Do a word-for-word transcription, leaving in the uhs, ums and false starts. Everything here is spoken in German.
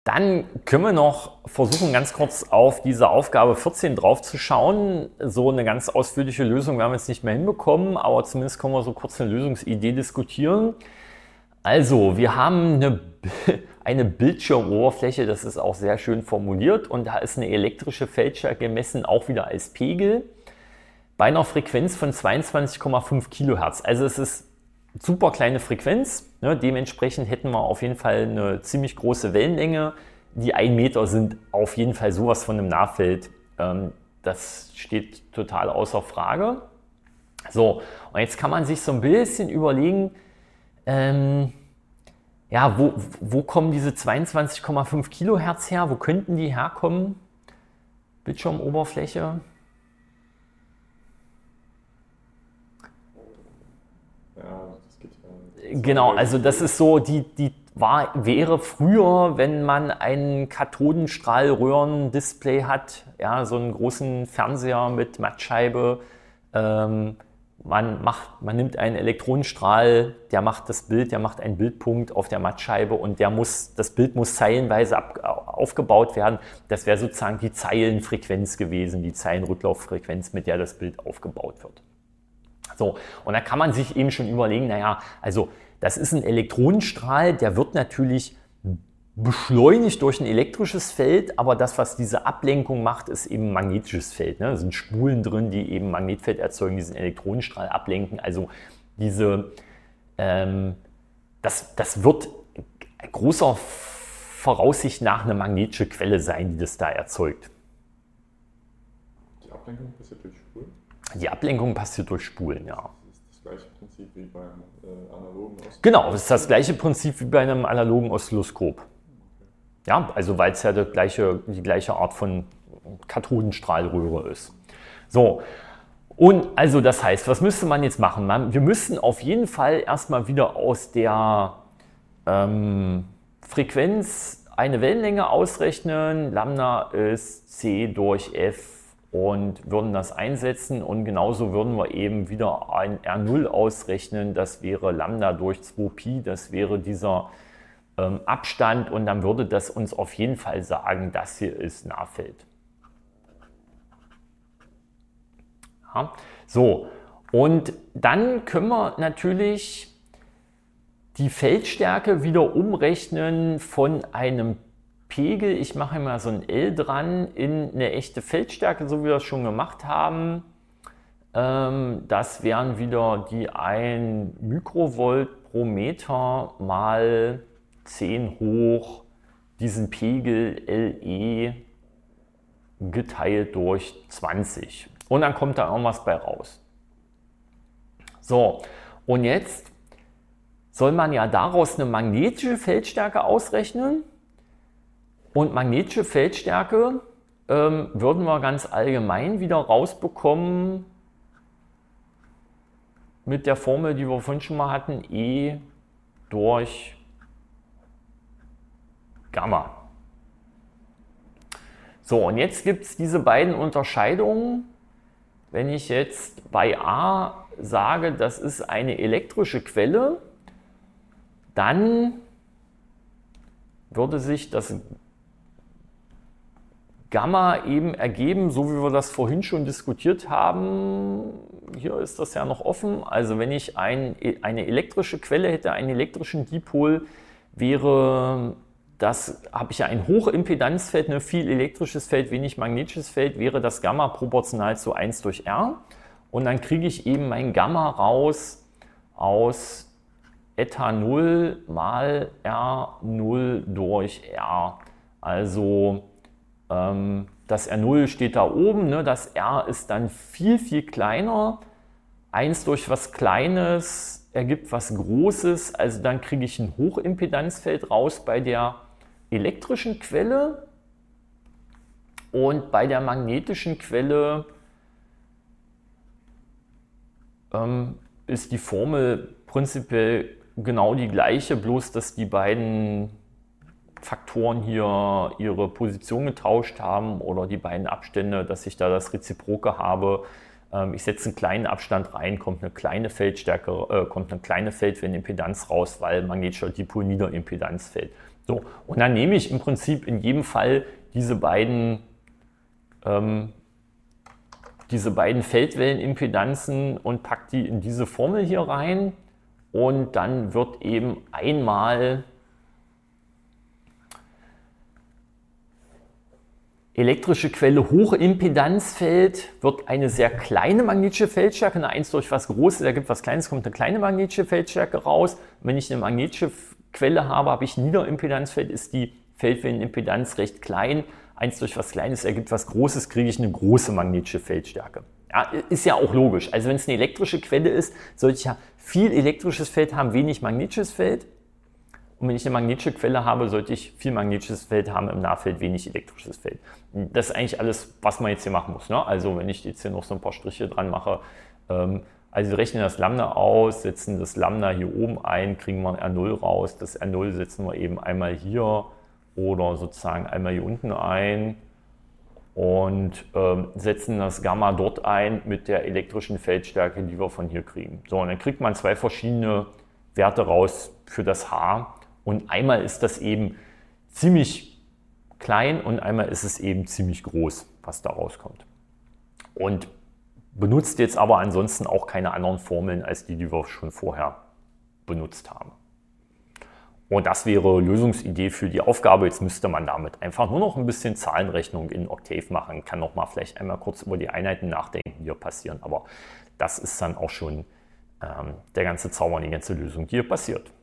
Dann können wir noch versuchen, ganz kurz auf diese Aufgabe vierzehn drauf zu schauen. So eine ganz ausführliche Lösung werden wir jetzt nicht mehr hinbekommen, aber zumindest können wir so kurz eine Lösungsidee diskutieren. Also, wir haben eine, eine Bildschirmoberfläche, das ist auch sehr schön formuliert, und da ist eine elektrische Feldstärke gemessen, auch wieder als Pegel, bei einer Frequenz von zweiundzwanzig Komma fünf Kilohertz. Also es ist super kleine Frequenz, ne? Dementsprechend hätten wir auf jeden Fall eine ziemlich große Wellenlänge. Die ein Meter sind auf jeden Fall sowas von einem Nahfeld. Ähm, das steht total außer Frage. So, und jetzt kann man sich so ein bisschen überlegen, ähm, ja, wo, wo kommen diese zweiundzwanzig Komma fünf Kilohertz her? Wo könnten die herkommen? Bildschirmoberfläche. Genau, also das ist so, die, die war, wäre früher, wenn man ein Kathodenstrahlröhren-Display hat, ja, so einen großen Fernseher mit Mattscheibe, ähm, man, macht, man nimmt einen Elektronenstrahl, der macht das Bild, der macht einen Bildpunkt auf der Mattscheibe und der muss, das Bild muss zeilenweise ab, aufgebaut werden. Das wäre sozusagen die Zeilenfrequenz gewesen, die Zeilenrücklauffrequenz, mit der das Bild aufgebaut wird. So, und da kann man sich eben schon überlegen, naja, also das ist ein Elektronenstrahl, der wird natürlich beschleunigt durch ein elektrisches Feld, aber das, was diese Ablenkung macht, ist eben ein magnetisches Feld. Ne? Da sind Spulen drin, die eben Magnetfeld erzeugen, diesen Elektronenstrahl ablenken. Also diese, ähm, das, das wird großer Voraussicht nach eine magnetische Quelle sein, die das da erzeugt. Die Ablenkung passiert durch Spulen? Die Ablenkung passiert durch Spulen, ja. Das ist das gleiche Prinzip wie beim äh, analogen Oszilloskop? Genau, das ist das gleiche Prinzip wie bei einem analogen Oszilloskop. Ja, also weil es ja die gleiche, die gleiche Art von Kathodenstrahlröhre ist. So, und also das heißt, was müsste man jetzt machen? Man, wir müssten auf jeden Fall erstmal wieder aus der ähm, Frequenz eine Wellenlänge ausrechnen. Lambda ist C durch F. Und würden das einsetzen und genauso würden wir eben wieder ein R null ausrechnen, das wäre Lambda durch zwei Pi, das wäre dieser ähm, Abstand und dann würde das uns auf jeden Fall sagen, das hier ist Nahfeld. Ja, so, und dann können wir natürlich die Feldstärke wieder umrechnen von einem Pegel, ich mache mal so ein L dran, in eine echte Feldstärke, so wie wir das schon gemacht haben. Ähm, das wären wieder die ein Mikrovolt pro Meter mal zehn hoch diesen Pegel L E geteilt durch zwanzig. Und dann kommt da irgendwas bei raus. So, und jetzt soll man ja daraus eine magnetische Feldstärke ausrechnen. Und magnetische Feldstärke ähm, würden wir ganz allgemein wieder rausbekommen mit der Formel, die wir vorhin schon mal hatten, E durch Gamma. So, und jetzt gibt es diese beiden Unterscheidungen. Wenn ich jetzt bei A sage, das ist eine elektrische Quelle, dann würde sich das Gamma eben ergeben, so wie wir das vorhin schon diskutiert haben. Hier ist das ja noch offen. Also wenn ich ein, eine elektrische Quelle hätte, einen elektrischen Dipol, wäre das, habe ich ja ein Hochimpedanzfeld, ne, viel elektrisches Feld, wenig magnetisches Feld, wäre das Gamma proportional zu eins durch R. Und dann kriege ich eben mein Gamma raus aus Eta null mal R null durch R. Also das R null steht da oben, ne? Das R ist dann viel, viel kleiner. eins durch was Kleines ergibt was Großes, also dann kriege ich ein Hochimpedanzfeld raus bei der elektrischen Quelle und bei der magnetischen Quelle ähm, ist die Formel prinzipiell genau die gleiche, bloß dass die beiden Faktoren hier ihre Position getauscht haben oder die beiden Abstände, dass ich da das Reziproke habe. Ähm, ich setze einen kleinen Abstand rein, kommt eine kleine Feldstärke, äh, kommt eine kleine Feldwellenimpedanz raus, weil magnetischer Dipol Niederimpedanzfeld. So, und dann nehme ich im Prinzip in jedem Fall diese beiden, ähm, diese beiden Feldwellenimpedanzen und packe die in diese Formel hier rein. Und dann wird eben einmal elektrische Quelle Hochimpedanzfeld, wird eine sehr kleine magnetische Feldstärke, eine eins durch was Großes, da gibt was Kleines, kommt eine kleine magnetische Feldstärke raus. Und wenn ich eine magnetische Quelle habe, habe ich ein Niederimpedanzfeld, ist die Feldwellenimpedanz recht klein. eins durch was Kleines ergibt was Großes, kriege ich eine große magnetische Feldstärke. Ja, ist ja auch logisch. Also wenn es eine elektrische Quelle ist, sollte ich ja viel elektrisches Feld haben, wenig magnetisches Feld. Und wenn ich eine magnetische Quelle habe, sollte ich viel magnetisches Feld haben, im Nahfeld wenig elektrisches Feld. Das ist eigentlich alles, was man jetzt hier machen muss. Ne? Also wenn ich jetzt hier noch so ein paar Striche dran mache, ähm, also wir rechnen das Lambda aus, setzen das Lambda hier oben ein, kriegen wir ein R null raus. Das R null setzen wir eben einmal hier oder sozusagen einmal hier unten ein und ähm, setzen das Gamma dort ein mit der elektrischen Feldstärke, die wir von hier kriegen. So, und dann kriegt man zwei verschiedene Werte raus für das H. Und einmal ist das eben ziemlich klein und einmal ist es eben ziemlich groß, was da rauskommt. Und benutzt jetzt aber ansonsten auch keine anderen Formeln als die, die wir schon vorher benutzt haben. Und das wäre Lösungsidee für die Aufgabe. Jetzt müsste man damit einfach nur noch ein bisschen Zahlenrechnung in Octave machen. Kann noch mal vielleicht einmal kurz über die Einheiten nachdenken, die hier passieren. Aber das ist dann auch schon ähm, der ganze Zauber, die ganze Lösung, die hier passiert.